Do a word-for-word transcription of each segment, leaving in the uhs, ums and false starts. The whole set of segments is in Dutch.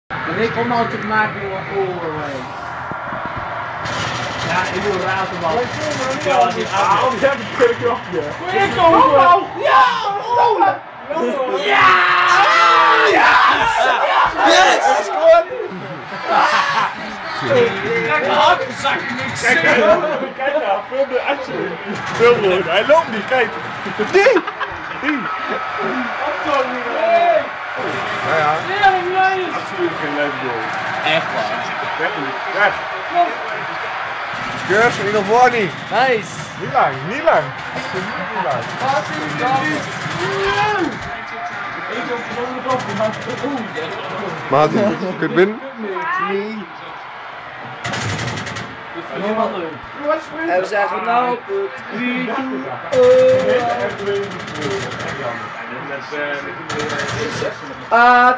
En ik kom altijd maken door oren. Ja, ik doe raten man. Ja, die Ah, die hebben een krukje. Ik kom nou! Ja! Ja! Ja! Yes! Kijk de hakzak niks. Kijk nou, kijk nou, film de actie. Film nooit, hij loopt niet, kijk. Nee! Nee! Ja, ja. Absoluut geen leven door. Echt waar. Weg niet, weg. Keurs, in ieder geval niet. Nice. Niet lang, niet lang. Absoluut niet lang. Maar kun je binnen? Nee. En we zeggen nou, drie, Ah!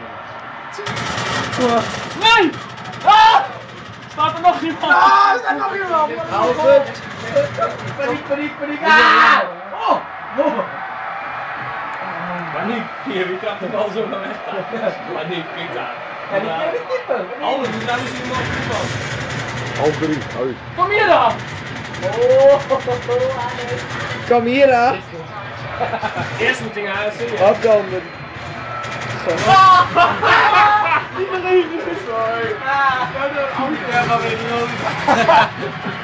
Nee! Ah! Staat er nog iemand? Ah, er staat nog iemand! Hou het! Paniek, paniek, paniek! Ah! Oh! Oh! Paniek! Hier, wie trapt de bal zo naar weg? Paniek, kijk daar. En die kan niet tippen! Anders, dus daar is hij nog iemand. Half drie, uit. Kom hier dan! Oh! Kom hier dan! Eerst moet ik aan zien. Op dan! Iedereen is sorry. Ah, dat is ook niet helemaal weer nodig.